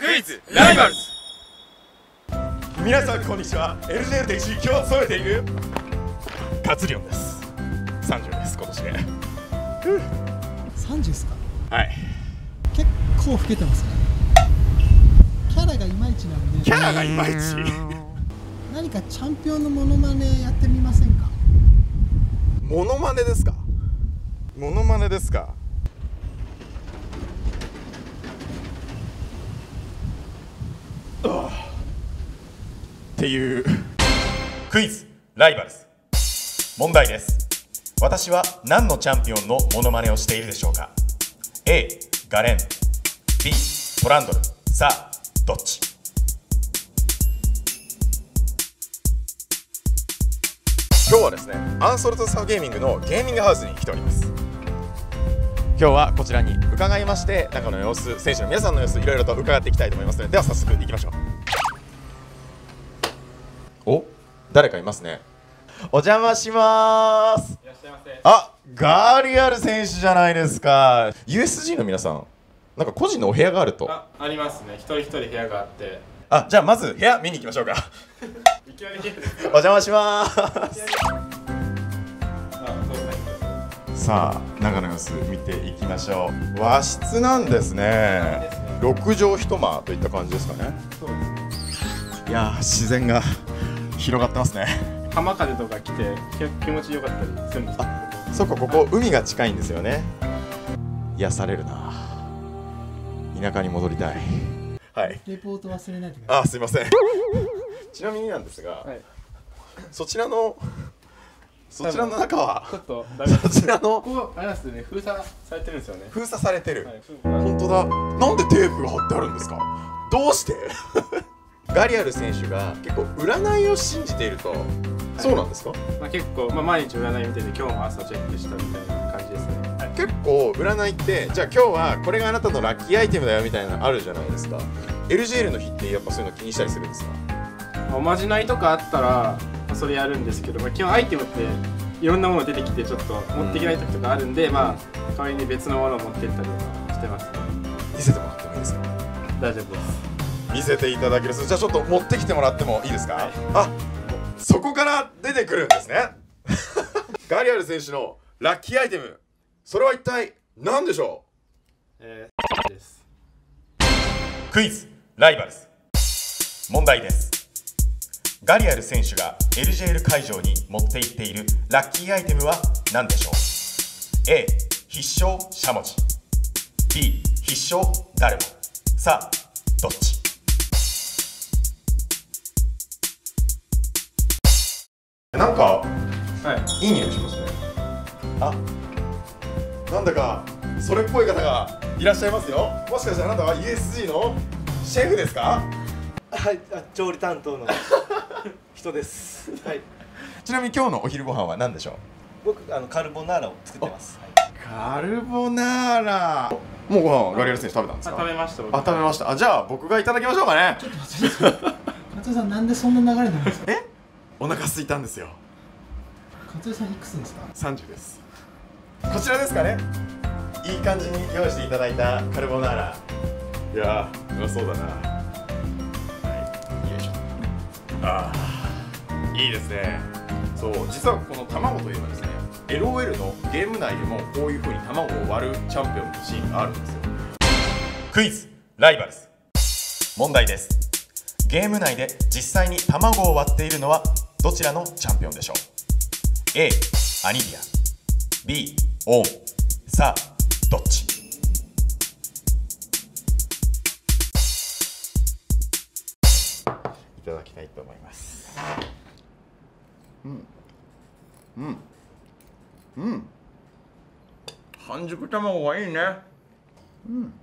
クイズライバルズ。 皆さんこんにちは。 LJL で実況を務めているカツリオンです。30です今年で。 30ですか。 はい、 結構老けてますね。キャラがいまいちなんで。 キャラがいまいち。 何かチャンピオンのモノマネやってみませんか。 モノマネですか。モノマネですか。っていうクイズライバルズ。問題です。私は何のチャンピオンのモノマネをしているでしょうか。 A ガレン、 B トランドル。さあどっち。今日はですね、アンソルトサーゲーミングのゲーミングハウスに来ております。今日はこちらに伺いまして、中の様子、選手の皆さんの様子、いろいろと伺っていきたいと思いますので、では早速行きましょう。お、誰かいますね。お邪魔します。 いらっしゃいませ。 あ、ガーリアル選手じゃないですか。 USG の皆さん、なんか個人のお部屋があると。 ありますね。一人一人部屋があって。 あ、じゃあまず部屋見に行きましょうか。 いきなりゲームですか。 お邪魔します。 そうですね。 さあ中の様子見ていきましょう。和室なんですね。6畳一間といった感じですかね。 そうですね。 いやー、自然が広がってますね。 浜風とか来て気持ちよかったりするんですけど。 そっか、ここ海が近いんですよね。癒されるな。田舎に戻りたい。はい。 レポート忘れないでください。 あ、すいません。ちなみになんですが、 はい。 そちらの中はちょっとダメです。 そちらのここあれなんですよね。封鎖されてるんですよね。 封鎖されてる。 はい。 本当だ。なんでテープが貼ってあるんですか。どうしてガリアル選手が結構占いを信じていると、そうなんですか。 まあ結構毎日占い見てて今日も朝チェックしたみたいな感じですね。はい。 結構占いって、じゃあ今日はこれがあなたのラッキーアイテムだよみたいなのあるじゃないですか。 LJL の日ってやっぱそういうの気にしたりするんですか。 おまじないとかあったらそれやるんですけど、基本アイテムっていろんなもの出てきてちょっと持っていけない時とかあるんで、代わりに別のものを持っていったりとかしてますね。 見せてもらってもいいですか。 大丈夫です。 見せていただける。じゃあちょっと持ってきてもらってもいいですか。 はい。 あ、そこから出てくるんですね。ガリアル選手のラッキーアイテム、それは一体何でしょう。 です。 クイズライバルズ。問題です。ガリアル選手が LJL 会場に持って行っているラッキーアイテムは何でしょう。 A 必勝しゃもじ、 B 必勝だるま。さあどっち。なんかはい。 いい匂いしますね。あ、なんだかそれっぽい方がいらっしゃいますよ。もしかしてあなたは USG のシェフですか。 はい、調理担当の人です。はい。 ちなみに今日のお昼ご飯は何でしょう。 僕カルボナーラを作ってます。 カルボナーラ。もうご飯はガリアル選手食べたんですか。 食べました。 あ、食べました。あ、じゃあ僕がいただきましょうかね。 ちょっと待ってください。勝江さん、なんでそんな流れなんですか。 お腹空いたんですよ。 勝江さんいくつですか。 30です。こちらですかね。いい感じに用意していただいたカルボナーラ。いやー、うまそうだな。はい、よいしょ。ああ、いいですね。そう、実はこの卵といえばですね、 LOL のゲーム内でもこういう風に卵を割るチャンピオンのシーンがあるんですよ。クイズライバルズ。問題です。ゲーム内で実際に卵を割っているのはどちらのチャンピオンでしょう。 A アニビア、 B オーン。さあどっち。いただきたいと思います。半熟卵がいいね。